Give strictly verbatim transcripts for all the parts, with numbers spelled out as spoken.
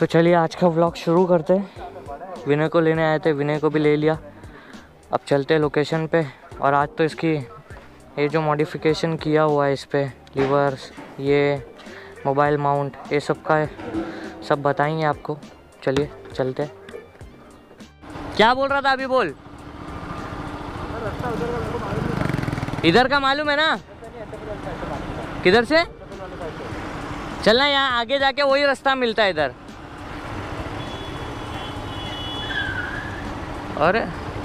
तो चलिए आज का व्लॉग शुरू करते हैं। विनय को लेने आए थे, विनय को भी ले लिया। अब चलते हैं लोकेशन पे। और आज तो इसकी ये जो मॉडिफिकेशन किया हुआ है इस पर, लीवर्स, ये मोबाइल माउंट, ये सब का सब बताएंगे आपको। चलिए चलते हैं। क्या बोल रहा था अभी? बोल। इधर का मालूम है ना? किधर से चलना? यहाँ आगे जाके वही रास्ता मिलता है इधर। और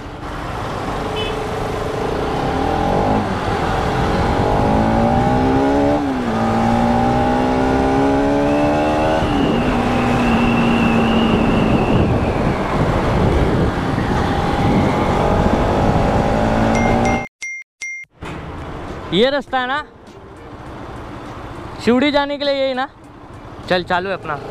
ये रास्ता है ना शिवड़ी जाने के लिए, यही ना? चल चालू है अपना।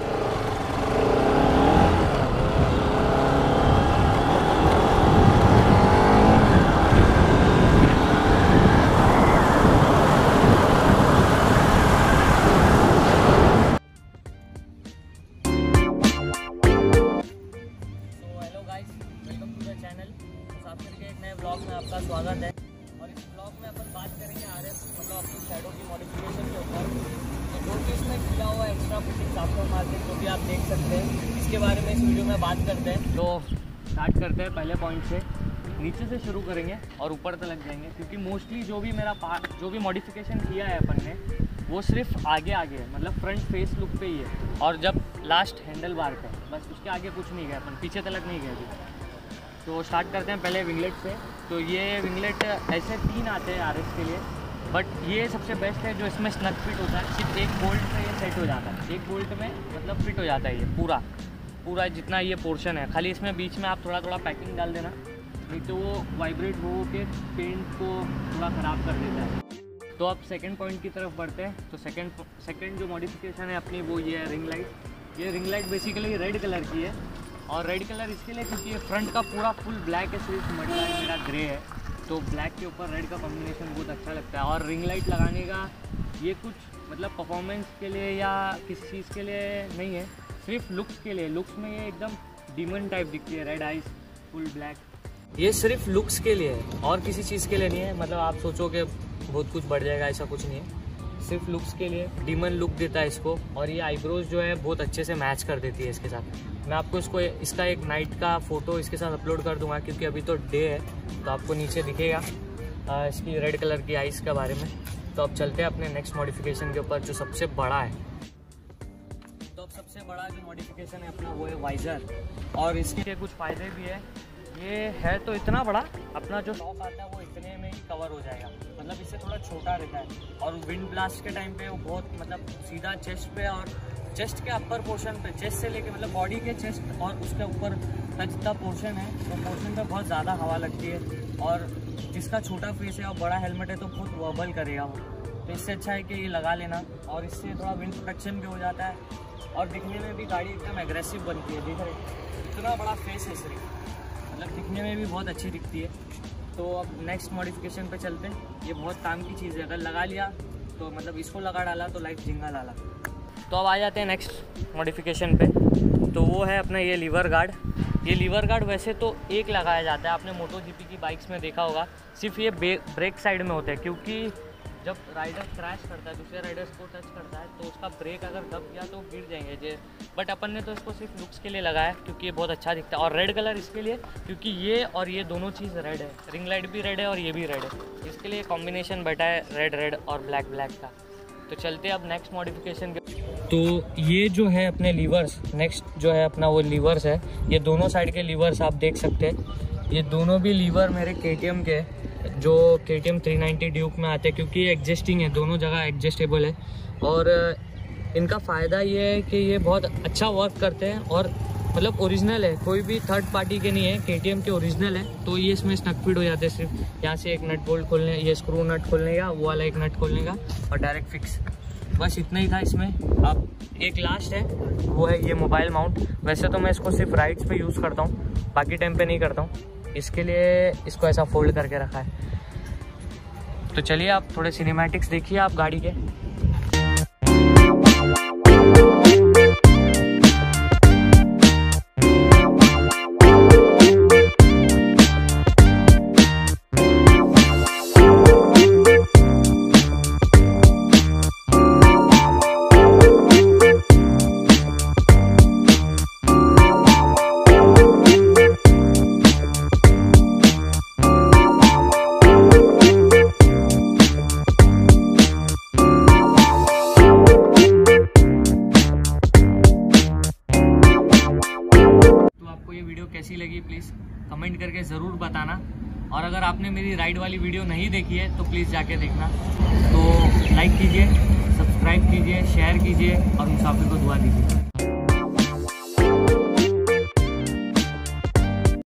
ब्लॉग में आपका स्वागत है। और इस ब्लॉग में अपन बात करेंगे आरएस मतलब अपनी शैडो की मॉडिफिकेशन के ऊपर। तो जो कि इसमें किया हुआ एक्स्ट्रा फिटिंग्स आफ्टर मार्केट जो भी आप देख सकते हैं, इसके बारे में इस वीडियो में बात करते हैं। तो स्टार्ट करते हैं पहले पॉइंट से, नीचे से शुरू करेंगे और ऊपर तक लग जाएंगे। क्योंकि मोस्टली जो भी मेरा पार्ट जो भी मॉडिफिकेशन किया है अपन ने, वो सिर्फ आगे आगे है, मतलब फ्रंट फेस लुक पे ही है। और जब लास्ट हैंडल बार पे, बस उसके आगे कुछ नहीं गया अपन, पीछे तक नहीं गए अभी। तो स्टार्ट करते हैं पहले विंगलेट से। तो ये विंगलेट ऐसे तीन आते हैं आरएस के लिए, बट ये सबसे बेस्ट है जो इसमें स्नग फिट होता है। सिर्फ एक बोल्ट से ये सेट हो जाता है, एक बोल्ट में मतलब फिट हो जाता है ये पूरा पूरा जितना ये पोर्शन है। खाली इसमें बीच में आप थोड़ा थोड़ा पैकिंग डाल देना, नहीं तो वो वाइब्रेट हो के पेंट को थोड़ा ख़राब कर देता है। तो अब सेकेंड पॉइंट की तरफ बढ़ते हैं। तो सेकेंड सेकेंड जो मॉडिफिकेशन है अपनी वो ये है रिंग लाइट। ये ring light basically red colour की है। और रेड कलर इसके लिए क्योंकि ये फ्रंट का पूरा फुल ब्लैक है, सिर्फ मडला है मेरा ग्रे है, तो ब्लैक के ऊपर रेड का कॉम्बिनेशन बहुत अच्छा लगता है। और रिंग लाइट लगाने का ये कुछ मतलब परफॉर्मेंस के लिए या किसी चीज़ के लिए नहीं है, सिर्फ लुक्स के लिए। लुक्स में ये एकदम डीमन टाइप दिखती है, रेड आइज फुल ब्लैक। ये सिर्फ लुक्स के लिए है और किसी चीज़ के लिए नहीं है। मतलब आप सोचो कि बहुत कुछ बढ़ जाएगा, ऐसा कुछ नहीं है, सिर्फ लुक्स के लिए। डीमन लुक देता है इसको। और ये आईब्रोज जो है बहुत अच्छे से मैच कर देती है इसके साथ। मैं आपको इसको इसका एक नाइट का फ़ोटो इसके साथ अपलोड कर दूंगा, क्योंकि अभी तो डे है, तो आपको नीचे दिखेगा आ, इसकी रेड कलर की आइस के बारे में। तो अब चलते हैं अपने नेक्स्ट मॉडिफिकेशन के ऊपर, जो सबसे बड़ा है। तो अब सबसे बड़ा जो मॉडिफिकेशन है अपना वो है वाइज़र। और इसके कुछ फ़ायदे भी है। ये है तो इतना बड़ा, अपना जो शॉक आता है वो इतने में ही कवर हो जाएगा, मतलब इससे थोड़ा छोटा रहता है। और विंड ब्लास्ट के टाइम पे वो बहुत मतलब सीधा चेस्ट पे और चेस्ट के अपर पोर्शन पे, चेस्ट से लेके मतलब बॉडी के चेस्ट और उसके ऊपर का जितना पोर्शन है वो तो पोर्शन पे बहुत ज़्यादा हवा लगती है। और जिसका छोटा फेस है और बड़ा हेलमेट है तो बहुत वॉबल करेगा वो। तो इससे अच्छा है कि ये लगा लेना। और इससे थोड़ा विंड प्रोटेक्शन भी हो जाता है और दिखने में भी गाड़ी एकदम एग्रेसिव बनती है। देख रहे इतना बड़ा फेस है सिर्फ, मतलब दिखने में भी बहुत अच्छी दिखती है। तो अब नेक्स्ट मॉडिफिकेशन पे चलते हैं। ये बहुत काम की चीज़ है, अगर लगा लिया तो मतलब इसको लगा डाला तो लाइफ जिंगा डाला। तो अब आ जाते हैं नेक्स्ट मॉडिफिकेशन पे। तो वो है अपना ये लीवर गार्ड। ये लीवर गार्ड वैसे तो एक लगाया जाता है, आपने मोटो जीपी की बाइक्स में देखा होगा। सिर्फ ये ब्रेक साइड में होता है, क्योंकि जब राइडर क्रैश करता है, दूसरे राइडर्स को टच करता है, तो उसका ब्रेक अगर दब गया तो गिर जाएंगे जे। बट अपन ने तो इसको सिर्फ लुक्स के लिए लगाया, क्योंकि ये बहुत अच्छा दिखता है। और रेड कलर इसके लिए क्योंकि ये और ये दोनों चीज़ रेड है, रिंग लाइट भी रेड है और ये भी रेड है, इसके लिए कॉम्बिनेशन बैठा है रेड रेड और ब्लैक ब्लैक का। तो चलते हैं अब नेक्स्ट मॉडिफिकेशन के। तो ये जो है अपने लीवर्स, नेक्स्ट जो है अपना वो लीवर्स है। ये दोनों साइड के लीवर्स आप देख सकते हैं। ये दोनों भी लीवर मेरे केटीएम के, जो केटीएम थ्री नाइंटी ड्यूक में आते हैं, क्योंकि ये एडजस्टिंग है, दोनों जगह एडजस्टेबल है। और इनका फ़ायदा ये है कि ये बहुत अच्छा वर्क करते हैं और मतलब ओरिजिनल है, कोई भी थर्ड पार्टी के नहीं है, केटीएम के ओरिजिनल है। तो ये इसमें स्नग फिट हो जाते हैं। सिर्फ यहाँ से एक नट बोल्ट खोलने, ये स्क्रू नट खोलने का, वो वाला एक नट खोलने का और डायरेक्ट फिक्स, बस इतना ही था इसमें। अब एक लास्ट है, वो है ये मोबाइल माउंट। वैसे तो मैं इसको सिर्फ राइड्स पे यूज़ करता हूँ, बाकी टाइम पे नहीं करता हूँ। इसके लिए इसको ऐसा फोल्ड करके रखा है। तो चलिए आप थोड़े सिनेमैटिक्स देखिए आप गाड़ी के। प्लीज़ कमेंट करके ज़रूर बताना। और अगर आपने मेरी राइड वाली वीडियो नहीं देखी है तो प्लीज़ जाके देखना। तो लाइक कीजिए, सब्सक्राइब कीजिए, शेयर कीजिए और मुसाफिर को दुआ दीजिए।